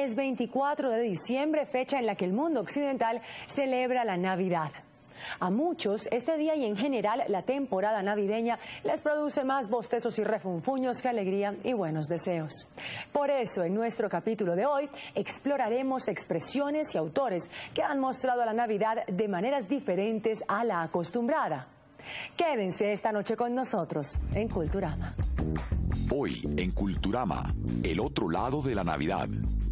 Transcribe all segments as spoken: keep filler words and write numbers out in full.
es veinticuatro de diciembre, fecha en la que el mundo occidental celebra la Navidad. A muchos, este día y en general la temporada navideña les produce más bostezos y refunfuños que alegría y buenos deseos. Por eso, en nuestro capítulo de hoy, exploraremos expresiones y autores que han mostrado la Navidad de maneras diferentes a la acostumbrada. Quédense esta noche con nosotros en Culturama. Hoy en Culturama, el otro lado de la Navidad.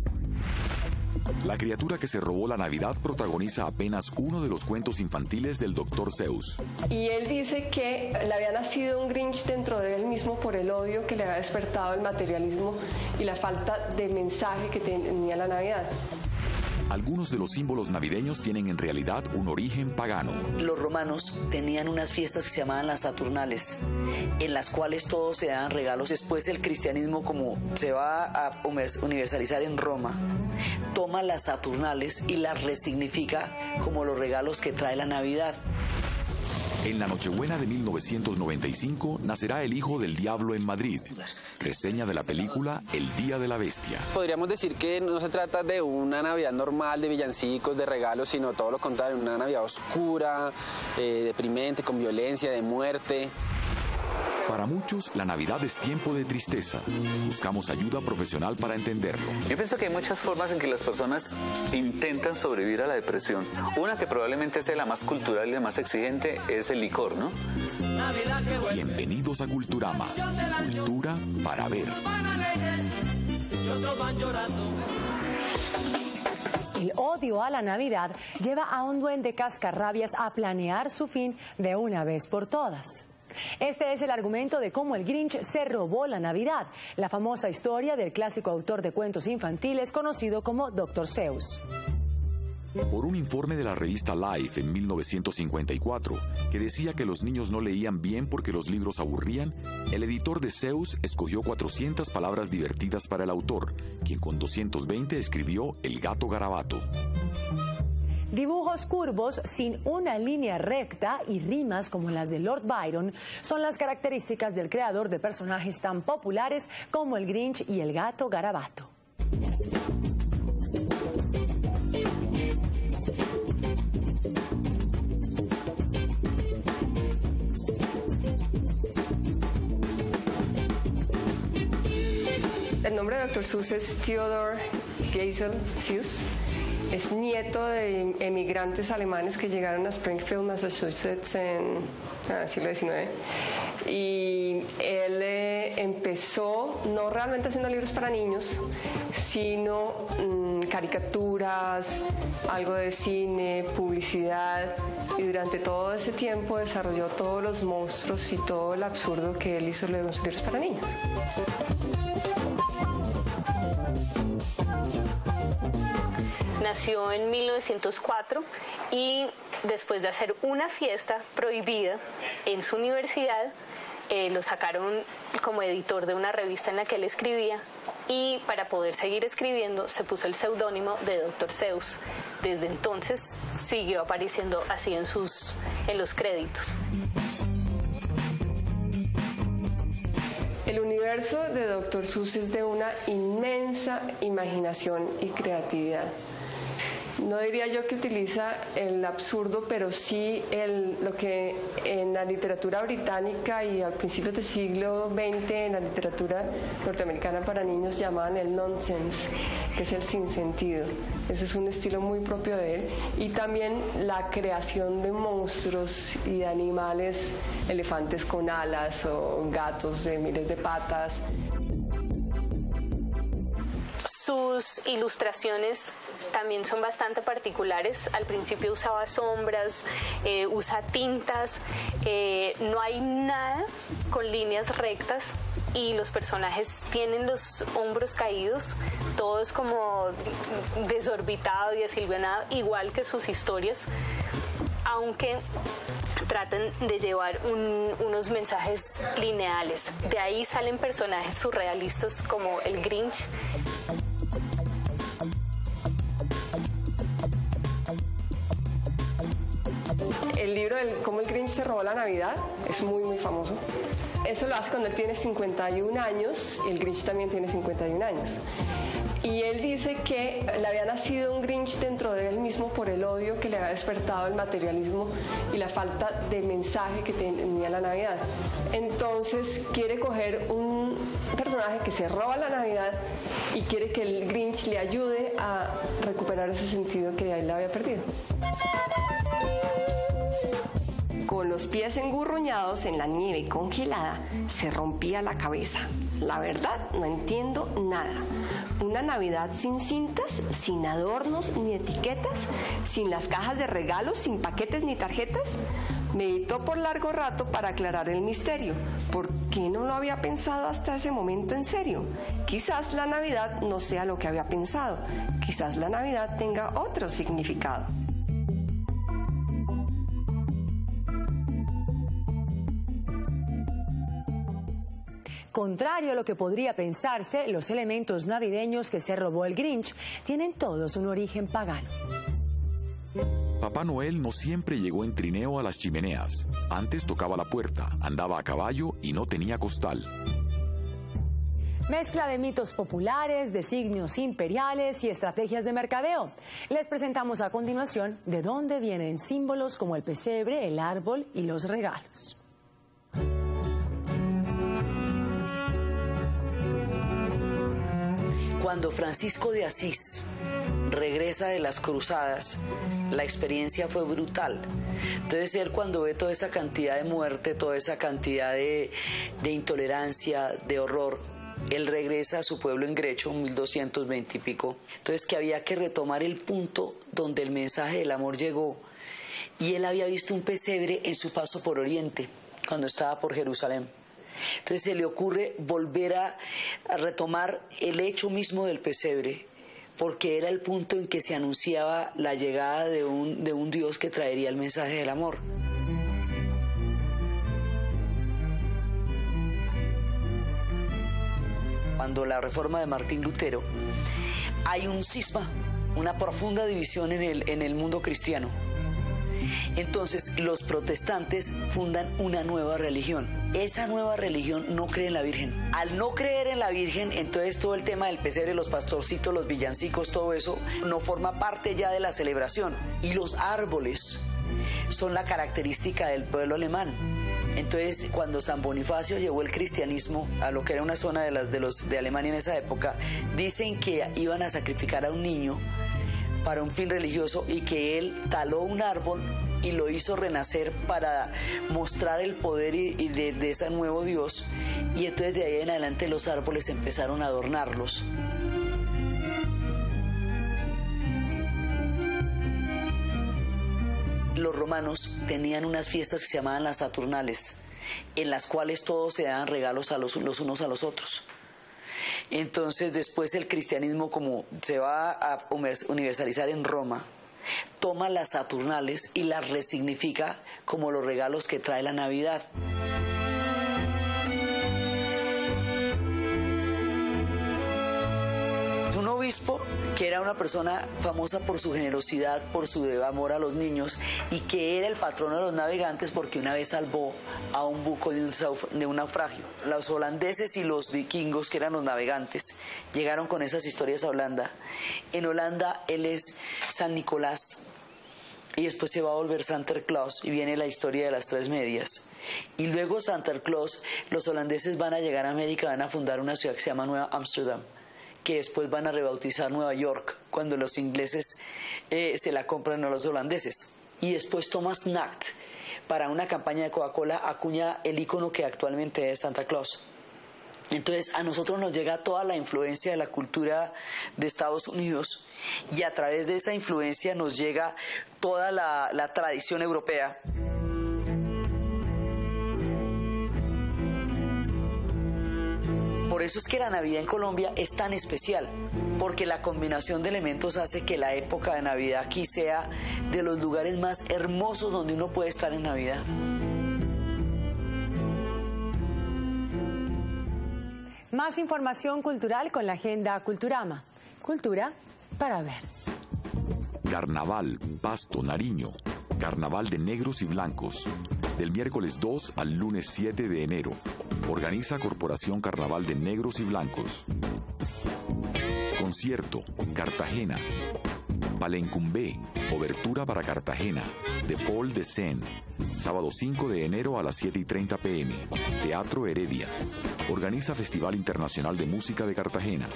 La criatura que se robó la Navidad protagoniza apenas uno de los cuentos infantiles del doctor Seuss. Y él dice que le había nacido un Grinch dentro de él mismo por el odio que le había despertado el materialismo y la falta de mensaje que tenía la Navidad. Algunos de los símbolos navideños tienen en realidad un origen pagano. Los romanos tenían unas fiestas que se llamaban las Saturnales, en las cuales todos se daban regalos. Después el cristianismo, como se va a universalizar en Roma, toma las Saturnales y las resignifica como los regalos que trae la Navidad. En la Nochebuena de mil novecientos noventa y cinco nacerá el hijo del diablo en Madrid. Reseña de la película El Día de la Bestia. Podríamos decir que no se trata de una Navidad normal de villancicos, de regalos, sino todo lo contrario, una Navidad oscura, eh, deprimente, con violencia, de muerte. Para muchos, la Navidad es tiempo de tristeza. Buscamos ayuda profesional para entenderlo. Yo pienso que hay muchas formas en que las personas intentan sobrevivir a la depresión. Una que probablemente sea la más cultural y la más exigente es el licor, ¿no? Bienvenidos a Culturama. Cultura para ver. El odio a la Navidad lleva a un duende cascarrabias a planear su fin de una vez por todas. Este es el argumento de cómo el Grinch se robó la Navidad, la famosa historia del clásico autor de cuentos infantiles conocido como doctor Seuss. Por un informe de la revista Life en mil novecientos cincuenta y cuatro, que decía que los niños no leían bien porque los libros aburrían, el editor de Seuss escogió cuatrocientas palabras divertidas para el autor, quien con doscientas veinte escribió El gato garabato. Dibujos curvos sin una línea recta y rimas como las de Lord Byron son las características del creador de personajes tan populares como el Grinch y el gato garabato. El nombre de doctor Seuss es Theodor Geisel Seuss. Es nieto de emigrantes alemanes que llegaron a Springfield, Massachusetts en el siglo diecinueve. Y él eh, empezó no realmente haciendo libros para niños, sino mmm, caricaturas, algo de cine, publicidad. Y durante todo ese tiempo desarrolló todos los monstruos y todo el absurdo que él hizo de los libros para niños. Nació en mil novecientos cuatro y después de hacer una fiesta prohibida en su universidad, eh, lo sacaron como editor de una revista en la que él escribía y para poder seguir escribiendo se puso el seudónimo de doctor Seuss. Desde entonces siguió apareciendo así en, sus, en los créditos. El universo de doctor Seuss es de una inmensa imaginación y creatividad. No diría yo que utiliza el absurdo, pero sí el, lo que en la literatura británica y a principios del siglo veinte en la literatura norteamericana para niños llamaban el nonsense, que es el sinsentido. Ese es un estilo muy propio de él. Y también la creación de monstruos y de animales, elefantes con alas o gatos de miles de patas. Sus ilustraciones también son bastante particulares. Al principio usaba sombras, eh, usa tintas, eh, no hay nada con líneas rectas y los personajes tienen los hombros caídos, todo es como desorbitado y desilvanado, igual que sus historias, aunque tratan de llevar un, unos mensajes lineales. De ahí salen personajes surrealistas como el Grinch. El libro de cómo el Grinch se robó la Navidad es muy muy famoso. Eso lo hace cuando él tiene cincuenta y un años, y el Grinch también tiene cincuenta y un años. Y él dice que le había nacido un Grinch dentro de él mismo por el odio que le había despertado el materialismo y la falta de mensaje que tenía la Navidad. Entonces quiere coger un personaje que se roba la Navidad y quiere que el Grinch le ayude a recuperar ese sentido que él había perdido. Con los pies engurruñados en la nieve congelada, se rompía la cabeza. La verdad, no entiendo nada. Una Navidad sin cintas, sin adornos ni etiquetas, sin las cajas de regalos, sin paquetes ni tarjetas. Meditó por largo rato para aclarar el misterio. ¿Por qué no lo había pensado hasta ese momento en serio? Quizás la Navidad no sea lo que había pensado. Quizás la Navidad tenga otro significado. Contrario a lo que podría pensarse, los elementos navideños que se robó el Grinch tienen todos un origen pagano. Papá Noel no siempre llegó en trineo a las chimeneas. Antes tocaba la puerta, andaba a caballo y no tenía costal. Mezcla de mitos populares, designios imperiales y estrategias de mercadeo. Les presentamos a continuación de dónde vienen símbolos como el pesebre, el árbol y los regalos. Cuando Francisco de Asís regresa de las cruzadas, la experiencia fue brutal. Entonces él, cuando ve toda esa cantidad de muerte, toda esa cantidad de, de intolerancia, de horror, él regresa a su pueblo en Grecho, mil doscientos veinte y pico. Entonces que había que retomar el punto donde el mensaje del amor llegó. Y él había visto un pesebre en su paso por Oriente, cuando estaba por Jerusalén. Entonces se le ocurre volver a, a retomar el hecho mismo del pesebre, porque era el punto en que se anunciaba la llegada de un, de un Dios que traería el mensaje del amor. Cuando la reforma de Martín Lutero, hay un cisma, una profunda división en el, en el mundo cristiano. Entonces los protestantes fundan una nueva religión. Esa nueva religión no cree en la Virgen. Al no creer en la Virgen, entonces todo el tema del pesebre, los pastorcitos, los villancicos, todo eso no forma parte ya de la celebración. Y los árboles son la característica del pueblo alemán. Entonces, cuando San Bonifacio llevó el cristianismo a lo que era una zona de, las, de, los, de Alemania en esa época, dicen que iban a sacrificar a un niño para un fin religioso y que él taló un árbol y lo hizo renacer para mostrar el poder y, y de, de ese nuevo Dios, y entonces de ahí en adelante los árboles empezaron a adornarlos. Los romanos tenían unas fiestas que se llamaban las Saturnales, en las cuales todos se daban regalos a los, los unos a los otros. Entonces después el cristianismo, como se va a universalizar en Roma, toma las Saturnales y las resignifica como los regalos que trae la Navidad. Un obispo que era una persona famosa por su generosidad, por su amor a los niños, y que era el patrono de los navegantes porque una vez salvó a un buco de un, de un naufragio. Los holandeses y los vikingos, que eran los navegantes, llegaron con esas historias a Holanda. En Holanda él es San Nicolás y después se va a volver Santa Claus y viene la historia de las tres medias. Y luego Santa Claus, los holandeses van a llegar a América, van a fundar una ciudad que se llama Nueva Ámsterdam, que después van a rebautizar Nueva York cuando los ingleses eh, se la compran a los holandeses. Y después Thomas Nacht, para una campaña de Coca-Cola, acuña el icono que actualmente es Santa Claus. Entonces a nosotros nos llega toda la influencia de la cultura de Estados Unidos, y a través de esa influencia nos llega toda la, la tradición europea. Por eso es que la Navidad en Colombia es tan especial, porque la combinación de elementos hace que la época de Navidad aquí sea de los lugares más hermosos donde uno puede estar en Navidad. Más información cultural con la Agenda Culturama. Cultura para ver. Carnaval, Pasto, Nariño. Carnaval de negros y blancos. Del miércoles dos al lunes siete de enero. Organiza Corporación Carnaval de Negros y Blancos. Concierto, Cartagena. Palencumbé, Obertura para Cartagena, de Paul de Seine. Sábado cinco de enero a las siete y treinta pm. Teatro Heredia. Organiza Festival Internacional de Música de Cartagena.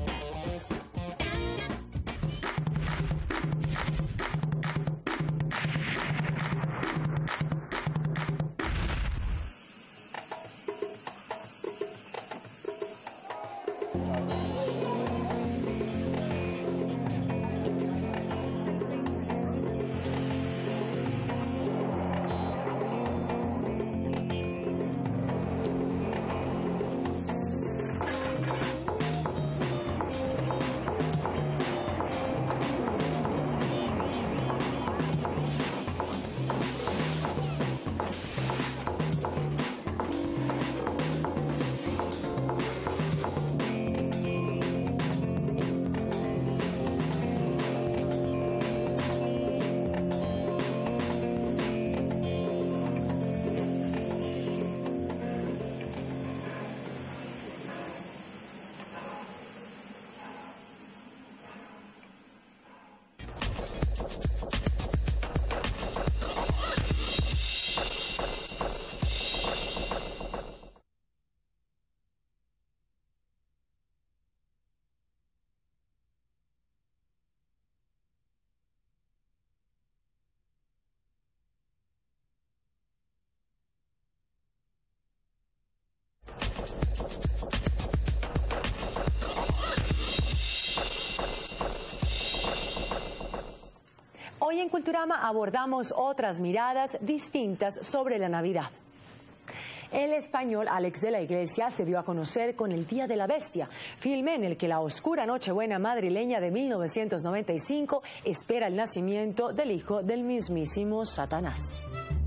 Hoy en Culturama abordamos otras miradas distintas sobre la Navidad. El español Alex de la Iglesia se dio a conocer con El Día de la Bestia, filme en el que la oscura Nochebuena madrileña de mil novecientos noventa y cinco espera el nacimiento del hijo del mismísimo Satanás.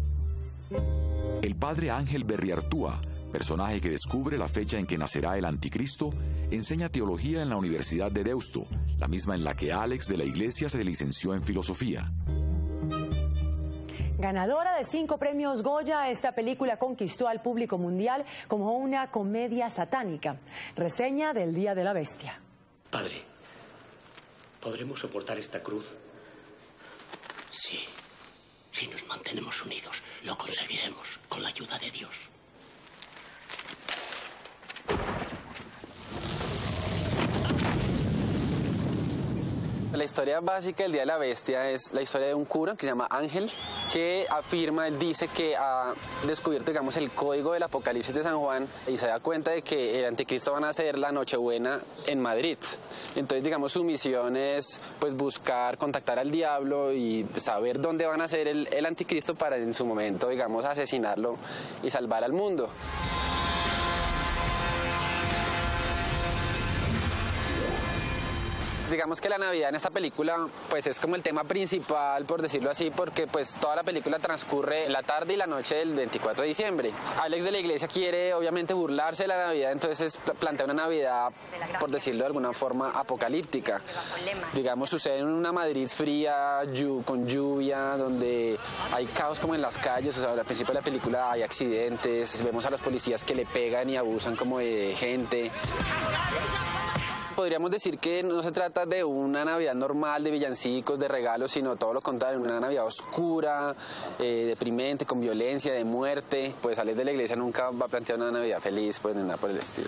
El padre Ángel Berriartúa, personaje que descubre la fecha en que nacerá el anticristo, enseña teología en la Universidad de Deusto, la misma en la que Alex de la Iglesia se licenció en filosofía. Ganadora de cinco premios Goya, esta película conquistó al público mundial como una comedia satánica. Reseña del Día de la Bestia. Padre, ¿podremos soportar esta cruz? Sí, si nos mantenemos unidos, lo conseguiremos con la ayuda de Dios. La historia básica del Día de la Bestia es la historia de un cura que se llama Ángel, que afirma, él dice que ha descubierto, digamos, el código del Apocalipsis de San Juan y se da cuenta de que el anticristo va a nacer la Nochebuena en Madrid. Entonces, digamos, su misión es pues buscar, contactar al diablo y saber dónde va a nacer el, el anticristo para en su momento, digamos, asesinarlo y salvar al mundo. Digamos que la Navidad en esta película pues es como el tema principal, por decirlo así, porque pues toda la película transcurre la tarde y la noche del veinticuatro de diciembre. Alex de la Iglesia quiere obviamente burlarse de la Navidad, entonces plantea una Navidad, por decirlo de alguna forma, apocalíptica. Digamos, sucede en una Madrid fría, con lluvia, donde hay caos como en las calles, o sea, al principio de la película hay accidentes, vemos a los policías que le pegan y abusan como de gente. Podríamos decir que no se trata de una Navidad normal de villancicos, de regalos, sino todo lo contrario, una Navidad oscura, eh, deprimente, con violencia, de muerte. Pues Alex de la Iglesia nunca va a plantear una Navidad feliz, pues ni nada por el estilo.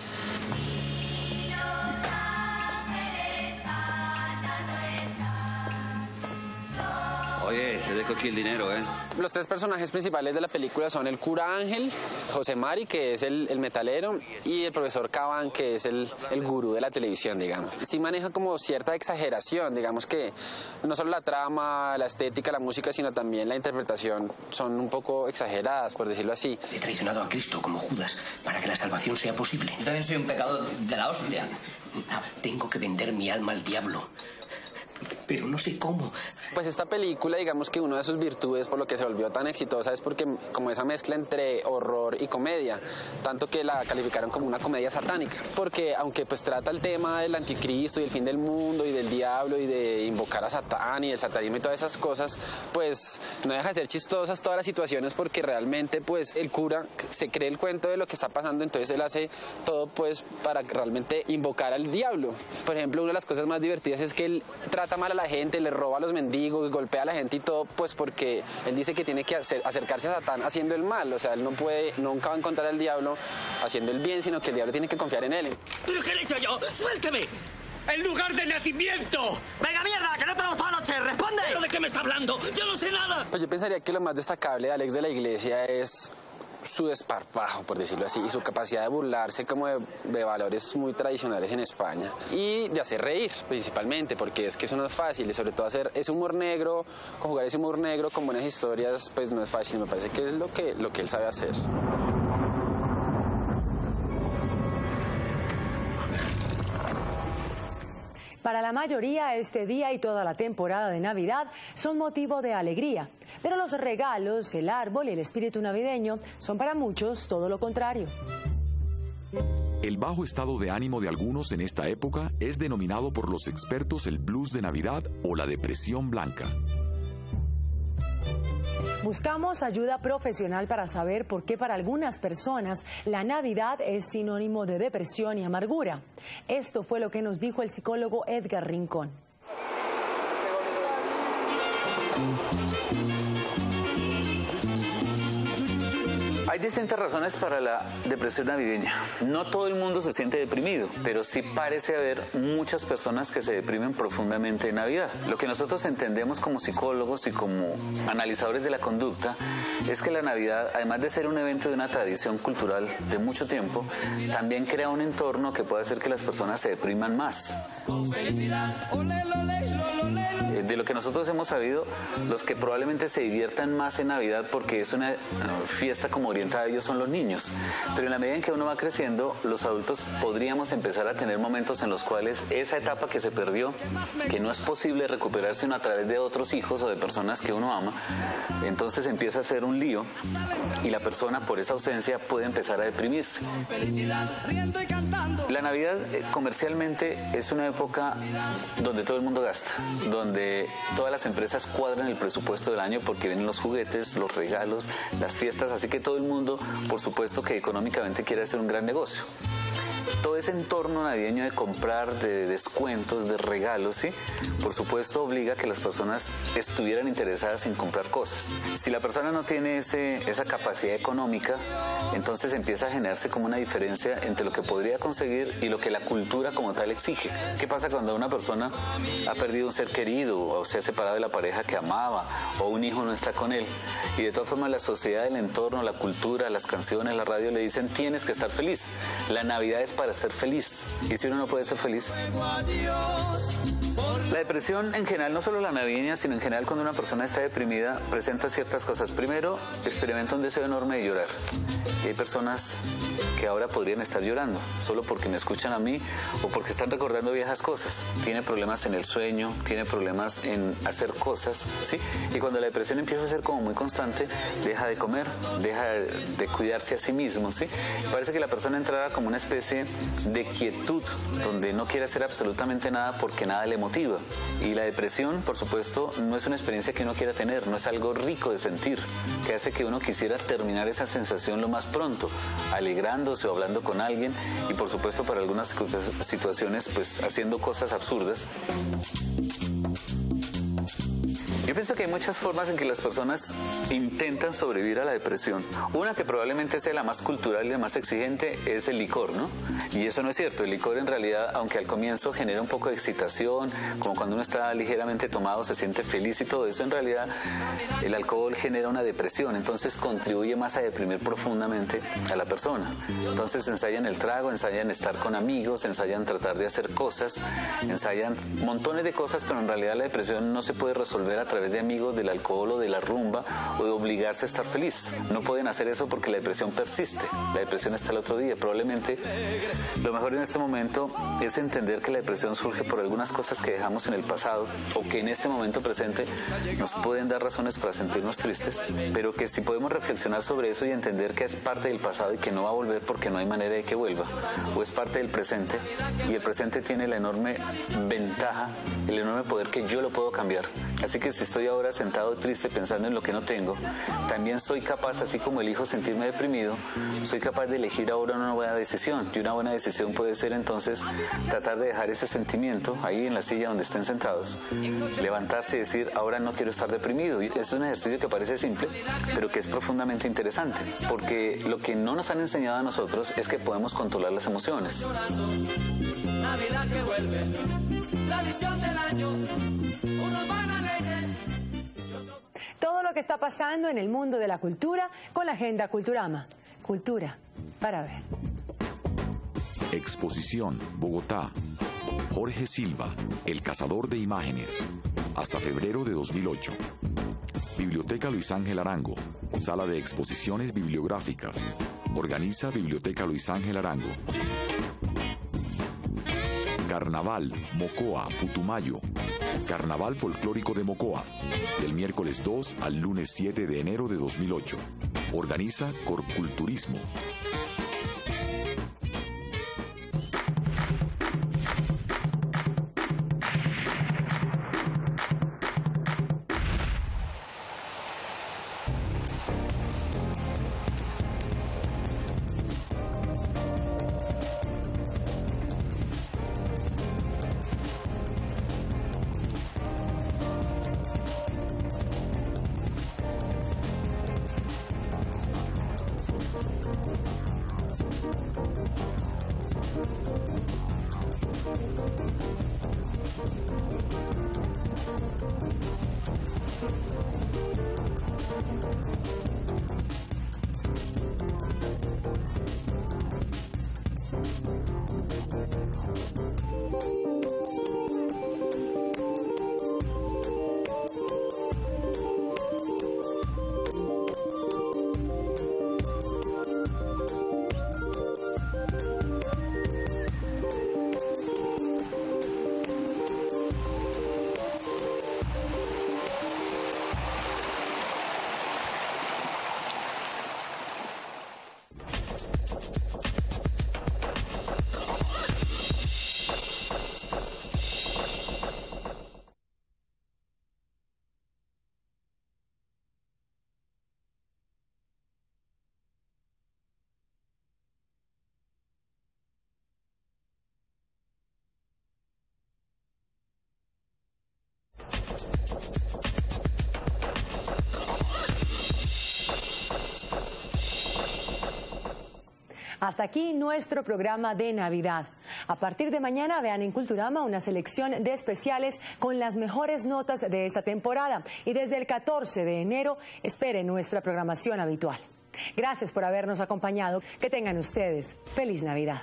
Oye, te dejo aquí el dinero, ¿eh? Los tres personajes principales de la película son el cura Ángel, José Mari, que es el, el metalero, y el profesor Caban, que es el, el gurú de la televisión, digamos. Sí maneja como cierta exageración, digamos que no solo la trama, la estética, la música, sino también la interpretación son un poco exageradas, por decirlo así. He traicionado a Cristo como Judas para que la salvación sea posible. Yo también soy un pecador de la hostia. No, tengo que vender mi alma al diablo. pero no sé cómo. Pues esta película, digamos que una de sus virtudes por lo que se volvió tan exitosa es porque como esa mezcla entre horror y comedia, tanto que la calificaron como una comedia satánica, porque aunque pues trata el tema del anticristo y el fin del mundo y del diablo y de invocar a Satán y el satanismo y todas esas cosas, pues no deja de ser chistosas todas las situaciones, porque realmente pues el cura se cree el cuento de lo que está pasando, entonces él hace todo pues para realmente invocar al diablo. Por ejemplo, una de las cosas más divertidas es que él trata mal a la gente, le roba a los mendigos, golpea a la gente y todo, pues porque él dice que tiene que hacer, acercarse a Satán haciendo el mal, o sea, él no puede, nunca va a encontrar al diablo haciendo el bien, sino que el diablo tiene que confiar en él. ¿Pero qué le hice yo? ¡Suélteme! ¡El lugar de nacimiento! ¡Venga, mierda, que no tenemos toda la noche! ¡Responde! ¿Pero de qué me está hablando? ¡Yo no sé nada! Pues yo pensaría que lo más destacable de Alex de la Iglesia es su desparpajo, por decirlo así, y su capacidad de burlarse como de, de valores muy tradicionales en España y de hacer reír principalmente, porque es que eso no es fácil, y sobre todo hacer ese humor negro, conjugar ese humor negro con buenas historias, pues no es fácil. Me parece que es lo que, lo que él sabe hacer. Para la mayoría, este día y toda la temporada de Navidad son motivo de alegría, pero los regalos, el árbol y el espíritu navideño son para muchos todo lo contrario. El bajo estado de ánimo de algunos en esta época es denominado por los expertos el blues de Navidad o la depresión blanca. Buscamos ayuda profesional para saber por qué para algunas personas la Navidad es sinónimo de depresión y amargura. Esto fue lo que nos dijo el psicólogo Edgar Rincón. Hay distintas razones para la depresión navideña. No todo el mundo se siente deprimido, pero sí parece haber muchas personas que se deprimen profundamente en Navidad. Lo que nosotros entendemos como psicólogos y como analizadores de la conducta es que la Navidad, además de ser un evento de una tradición cultural de mucho tiempo, también crea un entorno que puede hacer que las personas se depriman más. De lo que nosotros hemos sabido, los que probablemente se diviertan más en Navidad porque es una fiesta como orientada a ellos son los niños, pero en la medida en que uno va creciendo, los adultos podríamos empezar a tener momentos en los cuales esa etapa que se perdió, que no es posible recuperarse uno a través de otros hijos o de personas que uno ama, entonces empieza a ser un lío y la persona por esa ausencia puede empezar a deprimirse. La Navidad eh, comercialmente es una época donde todo el mundo gasta, donde todas las empresas cuadran el presupuesto del año porque vienen los juguetes, los regalos, las fiestas, así que todo el mundo, por supuesto, que económicamente quiere hacer un gran negocio. Todo ese entorno navideño de comprar, de descuentos, de regalos, ¿sí? Por supuesto obliga a que las personas estuvieran interesadas en comprar cosas. Si la persona no tiene ese, esa capacidad económica, entonces empieza a generarse como una diferencia entre lo que podría conseguir y lo que la cultura como tal exige. ¿Qué pasa cuando una persona ha perdido un ser querido o se ha separado de la pareja que amaba o un hijo no está con él? Y de todas formas la sociedad, el entorno, la cultura, las canciones, la radio le dicen tienes que estar feliz. La Navidad es para ser feliz. ¿Y si uno no puede ser feliz? La depresión en general, no solo la navideña, sino en general cuando una persona está deprimida, presenta ciertas cosas. Primero, experimenta un deseo enorme de llorar. Y hay personas que ahora podrían estar llorando, solo porque me escuchan a mí o porque están recordando viejas cosas. Tiene problemas en el sueño, tiene problemas en hacer cosas, ¿sí? Y cuando la depresión empieza a ser como muy constante, deja de comer, deja de cuidarse a sí mismo, ¿sí? Parece que la persona entrará como una especie de quietud, donde no quiere hacer absolutamente nada porque nada le motiva. Y la depresión, por supuesto, no es una experiencia que uno quiera tener, no es algo rico de sentir, que hace que uno quisiera terminar esa sensación lo más pronto, alegrándose o hablando con alguien y, por supuesto, para algunas situaciones, pues haciendo cosas absurdas. Yo pienso que hay muchas formas en que las personas intentan sobrevivir a la depresión. Una que probablemente sea la más cultural y la más exigente es el licor, ¿no? Y eso no es cierto. El licor en realidad, aunque al comienzo genera un poco de excitación, como cuando uno está ligeramente tomado se siente feliz y todo eso, en realidad el alcohol genera una depresión, entonces contribuye más a deprimir profundamente a la persona. Entonces ensayan el trago, ensayan estar con amigos, ensayan tratar de hacer cosas, ensayan montones de cosas, pero en realidad la depresión no se puede resolver a través través de amigos, del alcohol o de la rumba o de obligarse a estar feliz. No pueden hacer eso porque la depresión persiste. La depresión está el otro día. Probablemente lo mejor en este momento es entender que la depresión surge por algunas cosas que dejamos en el pasado o que en este momento presente nos pueden dar razones para sentirnos tristes, pero que si podemos reflexionar sobre eso y entender que es parte del pasado y que no va a volver porque no hay manera de que vuelva, o es parte del presente y el presente tiene la enorme ventaja, el enorme poder que yo lo puedo cambiar. Así que si estoy ahora sentado triste pensando en lo que no tengo, también soy capaz, así como elijo sentirme deprimido, soy capaz de elegir ahora una buena decisión. Y una buena decisión puede ser entonces tratar de dejar ese sentimiento ahí en la silla donde estén sentados, levantarse y decir, ahora no quiero estar deprimido. Y es un ejercicio que parece simple, pero que es profundamente interesante, porque lo que no nos han enseñado a nosotros es que podemos controlar las emociones. Navidad que vuelve, tradición del año, unos van alegres. Todo lo que está pasando en el mundo de la cultura con la Agenda Culturama. Cultura para ver. Exposición, Bogotá. Jorge Silva, el cazador de imágenes. Hasta febrero de dos mil ocho. Biblioteca Luis Ángel Arango. Sala de exposiciones bibliográficas. Organiza Biblioteca Luis Ángel Arango. Carnaval, Mocoa, Putumayo. Carnaval Folclórico de Mocoa. Del miércoles dos al lunes siete de enero de dos mil ocho. Organiza Corculturismo. Hasta aquí nuestro programa de Navidad. A partir de mañana vean en Culturama una selección de especiales con las mejores notas de esta temporada. Y desde el catorce de enero esperen nuestra programación habitual. Gracias por habernos acompañado. Que tengan ustedes feliz Navidad.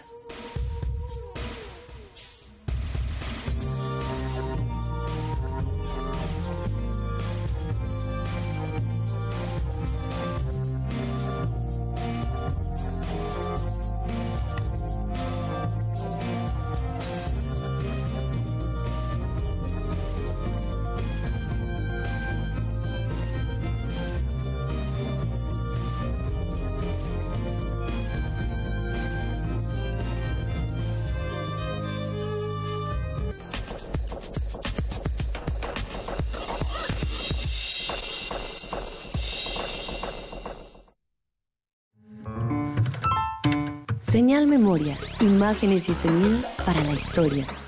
Señal Memoria, imágenes y sonidos para la historia.